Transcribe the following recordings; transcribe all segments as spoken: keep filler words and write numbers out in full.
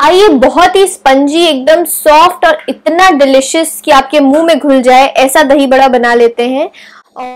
आइए, बहुत ही स्पंजी, एकदम सॉफ्ट और इतना डिलिशियस कि आपके मुंह में घुल जाए ऐसा दही बड़ा बना लेते हैं। और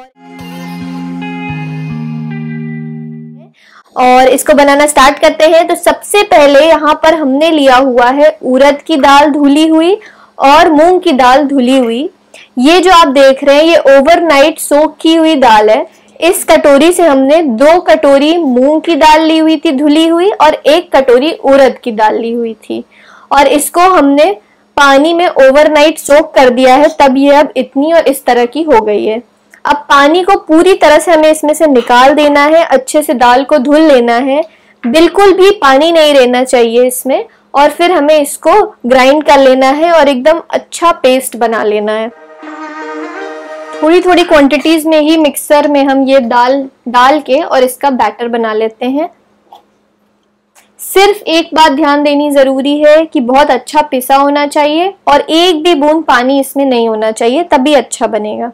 और इसको बनाना स्टार्ट करते हैं। तो सबसे पहले यहाँ पर हमने लिया हुआ है उड़द की दाल धुली हुई और मूंग की दाल धुली हुई। ये जो आप देख रहे हैं ये ओवरनाइट सोक की हुई दाल है। इस कटोरी से हमने दो कटोरी मूंग की दाल ली हुई थी धुली हुई और एक कटोरी उड़द की दाल ली हुई थी, और इसको हमने पानी में ओवरनाइट सोक कर दिया है, तब ये अब इतनी और इस तरह की हो गई है। अब पानी को पूरी तरह से हमें इसमें से निकाल देना है, अच्छे से दाल को धुल लेना है, बिल्कुल भी पानी नहीं रहना चाहिए इसमें, और फिर हमें इसको ग्राइंड कर लेना है और एकदम अच्छा पेस्ट बना लेना है। थोड़ी थोड़ी क्वांटिटीज में ही मिक्सर में हम ये दाल डाल के और इसका बैटर बना लेते हैं। सिर्फ एक बात ध्यान देनी जरूरी है कि बहुत अच्छा पिसा होना चाहिए और एक भी बूंद पानी इसमें नहीं होना चाहिए, तभी अच्छा बनेगा।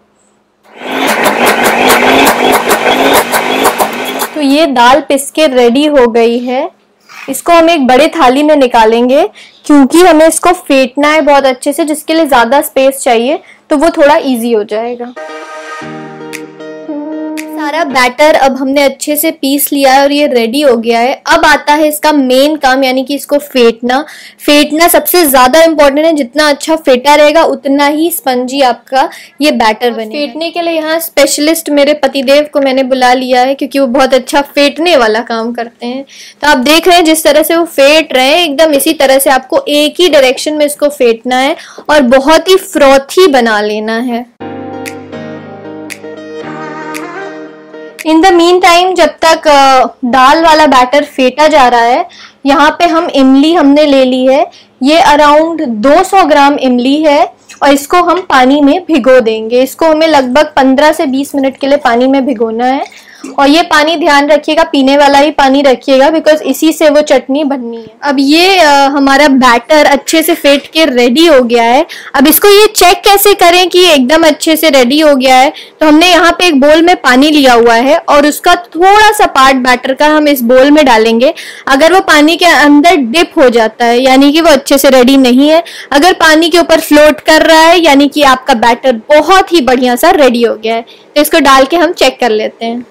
तो ये दाल पिस के रेडी हो गई है। इसको हम एक बड़े थाली में निकालेंगे, क्योंकि हमें इसको फेंटना है बहुत अच्छे से, जिसके लिए ज्यादा स्पेस चाहिए, तो वो थोड़ा इजी हो जाएगा। सारा बैटर अब हमने अच्छे से पीस लिया है और ये रेडी हो गया है। अब आता है इसका मेन काम, यानी कि इसको फेंटना। फेंटना सबसे ज्यादा इम्पोर्टेंट है, जितना अच्छा फेंटा रहेगा उतना ही स्पंजी आपका ये बैटर बनेगा। फेंटने के लिए यहाँ स्पेशलिस्ट मेरे पतिदेव को मैंने बुला लिया है, क्योंकि वो बहुत अच्छा फेंटने वाला काम करते हैं। तो आप देख रहे हैं जिस तरह से वो फेंट रहे हैं, एकदम इसी तरह से आपको एक ही डायरेक्शन में इसको फेंटना है और बहुत ही फ्रॉथी बना लेना है। इन द मीन टाइम, जब तक दाल वाला बैटर फेंटा जा रहा है, यहाँ पे हम इमली हमने ले ली है। ये अराउंड दो सौ ग्राम इमली है और इसको हम पानी में भिगो देंगे। इसको हमें लगभग पंद्रह से बीस मिनट के लिए पानी में भिगोना है, और ये पानी ध्यान रखिएगा पीने वाला ही पानी रखिएगा, बिकॉज इसी से वो चटनी बननी है। अब ये आ, हमारा बैटर अच्छे से फेंट के रेडी हो गया है। अब इसको ये चेक कैसे करें कि ये एकदम अच्छे से रेडी हो गया है, तो हमने यहाँ पे एक बोल में पानी लिया हुआ है और उसका थोड़ा सा पार्ट बैटर का हम इस बोल में डालेंगे। अगर वो पानी के अंदर डिप हो जाता है, यानी कि वो अच्छे से रेडी नहीं है। अगर पानी के ऊपर फ्लोट कर रहा है, यानी कि आपका बैटर बहुत ही बढ़िया सा रेडी हो गया है। तो इसको डाल के हम चेक कर लेते हैं।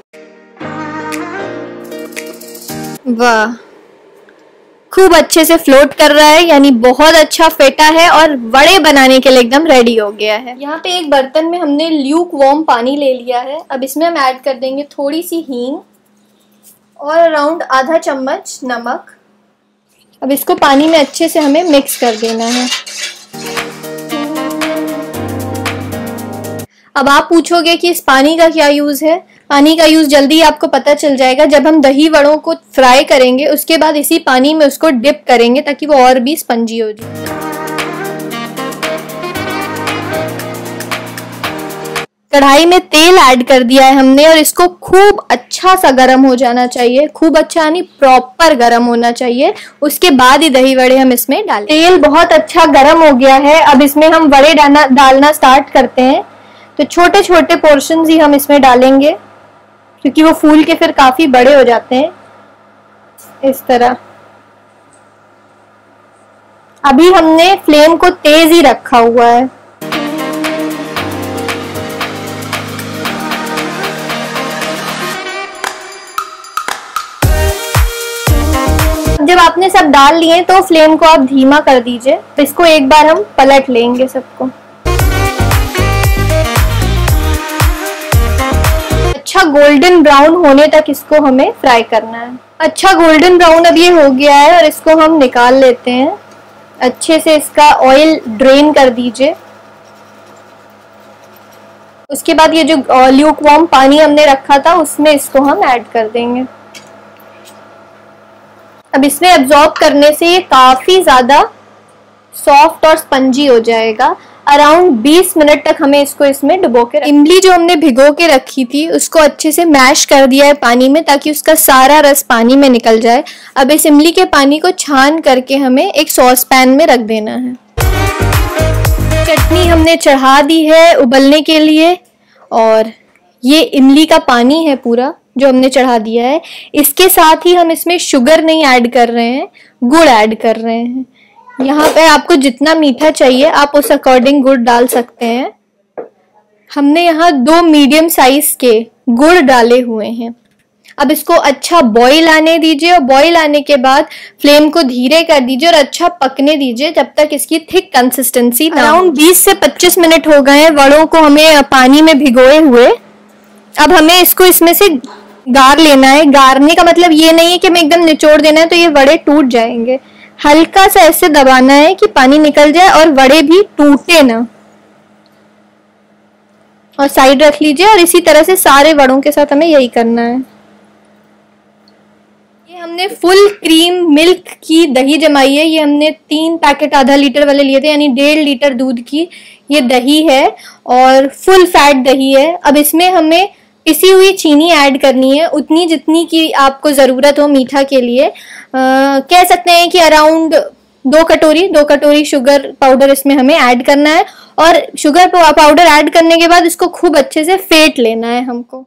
वाह, खूब अच्छे से फ्लोट कर रहा है, यानी बहुत अच्छा फेटा है और वड़े बनाने के लिए एकदम रेडी हो गया है। यहाँ पे एक बर्तन में हमने ल्यूक वार्म पानी ले लिया है। अब इसमें हम ऐड कर देंगे थोड़ी सी हींग और अराउंड आधा चम्मच नमक। अब इसको पानी में अच्छे से हमें मिक्स कर देना है। अब आप पूछोगे कि इस पानी का क्या यूज है। पानी का यूज जल्दी आपको पता चल जाएगा। जब हम दही वड़ों को फ्राई करेंगे, उसके बाद इसी पानी में उसको डिप करेंगे ताकि वो और भी स्पंजी हो जाए। कढ़ाई में तेल ऐड कर दिया है हमने और इसको खूब अच्छा सा गर्म हो जाना चाहिए। खूब अच्छा यानी प्रॉपर गर्म होना चाहिए, उसके बाद ही दही वड़े हम इसमें डालें। तेल बहुत अच्छा गर्म हो गया है। अब इसमें हम वड़े डालना डालना स्टार्ट करते हैं। तो छोटे छोटे पोर्शंस ही हम इसमें डालेंगे, क्योंकि वो फूल के फिर काफी बड़े हो जाते हैं इस तरह। अभी हमने फ्लेम को तेज ही रखा हुआ है। जब आपने सब डाल लिए तो फ्लेम को आप धीमा कर दीजिए। तो इसको एक बार हम पलट लेंगे सबको। अच्छा गोल्डन ब्राउन होने तक इसको हमें फ्राई करना है। अच्छा गोल्डन ब्राउन अब ये हो गया है और इसको हम निकाल लेते हैं। अच्छे से इसका ऑयल ड्रेन कर दीजिए। उसके बाद ये जो ल्यूक वार्म पानी हमने रखा था उसमें इसको हम ऐड कर देंगे। अब इसमें एब्जॉर्ब करने से ये काफी ज्यादा सॉफ्ट और स्पंजी हो जाएगा। अराउंड बीस मिनट तक हमें इसको इसमें डुबो के। इमली जो हमने भिगो के रखी थी उसको अच्छे से मैश कर दिया है पानी में, ताकि उसका सारा रस पानी में निकल जाए। अब इस इमली के पानी को छान करके हमें एक सॉस पैन में रख देना है। चटनी हमने चढ़ा दी है उबलने के लिए, और ये इमली का पानी है पूरा जो हमने चढ़ा दिया है। इसके साथ ही हम इसमें शुगर नहीं ऐड कर रहे हैं, गुड़ ऐड कर रहे हैं। यहाँ पे आपको जितना मीठा चाहिए आप उस अकॉर्डिंग गुड़ डाल सकते हैं। हमने यहाँ दो मीडियम साइज के गुड़ डाले हुए हैं। अब इसको अच्छा बॉईल आने दीजिए और बॉईल आने के बाद फ्लेम को धीरे कर दीजिए और अच्छा पकने दीजिए जब तक इसकी थिक कंसिस्टेंसी ना। अराउंड बीस से पच्चीस मिनट हो गए हैं वड़ों को हमें पानी में भिगोए हुए। अब हमें इसको इसमें से गार लेना है। गारने का मतलब ये नहीं है कि हमें एकदम निचोड़ देना है तो ये वड़े टूट जाएंगे। हल्का सा ऐसे दबाना है कि पानी निकल जाए और वड़े भी टूटे ना। और साइड रख लीजिए और इसी तरह से सारे वड़ों के साथ हमें यही करना है। ये हमने फुल क्रीम मिल्क की दही जमाई है। ये हमने तीन पैकेट आधा लीटर वाले लिए थे, यानी डेढ़ लीटर दूध की ये दही है और फुल फैट दही है। अब इसमें हमें पिसी हुई चीनी ऐड करनी है, उतनी जितनी की आपको ज़रूरत हो मीठा के लिए। आ, कह सकते हैं कि अराउंड दो कटोरी दो कटोरी शुगर पाउडर इसमें हमें ऐड करना है। और शुगर पाउडर ऐड करने के बाद इसको खूब अच्छे से फेंट लेना है हमको।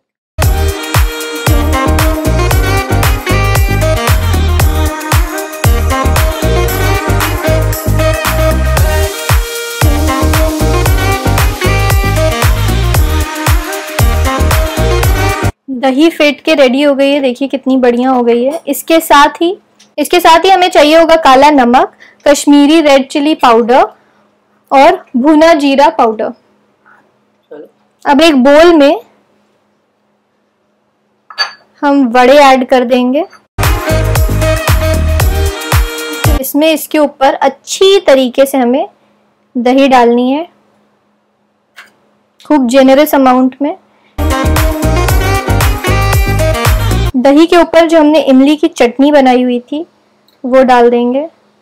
दही फेंट के रेडी हो गई है, देखिए कितनी बढ़िया हो गई है। इसके साथ ही इसके साथ ही हमें चाहिए होगा काला नमक, कश्मीरी रेड चिली पाउडर और भुना जीरा पाउडर। अब एक बोल में हम वड़े ऐड कर देंगे। इसमें इसके ऊपर अच्छी तरीके से हमें दही डालनी है, खूब जेनरस अमाउंट में। दही के ऊपर जो हमने इमली की चटनी बनाई हुई थी वो डाल देंगे।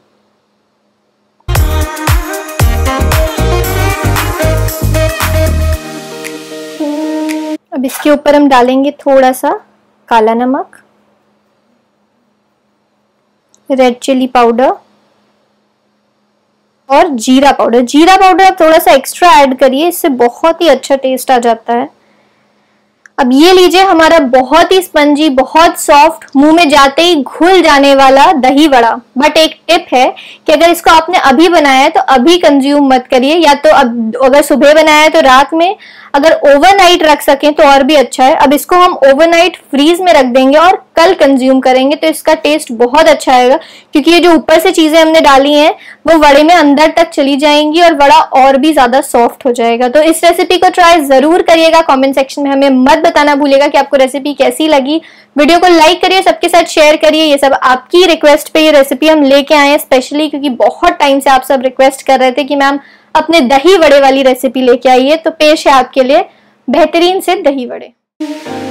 अब इसके ऊपर हम डालेंगे थोड़ा सा काला नमक, रेड चिली पाउडर और जीरा पाउडर। जीरा पाउडर आप थोड़ा सा एक्स्ट्रा ऐड करिए, इससे बहुत ही अच्छा टेस्ट आ जाता है। अब ये लीजिए हमारा बहुत ही स्पंजी, बहुत सॉफ्ट, मुंह में जाते ही घुल जाने वाला दही वड़ा। बट एक टिप है कि अगर इसको आपने अभी बनाया है तो अभी कंज्यूम मत करिए, या तो अब अगर सुबह बनाया है तो रात में, अगर ओवरनाइट रख सकें तो और भी अच्छा है। अब इसको हम ओवरनाइट फ्रीज में रख देंगे और कल कंज्यूम करेंगे तो इसका टेस्ट बहुत अच्छा आएगा, क्योंकि ये जो ऊपर से चीजें हमने डाली हैं वो वड़े में अंदर तक चली जाएंगी और वड़ा और भी ज्यादा सॉफ्ट हो जाएगा। तो इस रेसिपी को ट्राई जरूर करिएगा। कमेंट सेक्शन में हमें मत बताना भूलिएगा कि आपको रेसिपी कैसी लगी। वीडियो को लाइक करिए, सबके साथ शेयर करिए। ये सब आपकी रिक्वेस्ट पे ये रेसिपी हम लेके आए हैं स्पेशली, क्योंकि बहुत टाइम से आप सब रिक्वेस्ट कर रहे थे कि मैम अपने दही वड़े वाली रेसिपी लेके आइए। तो पेश है आपके लिए बेहतरीन से दही वड़े।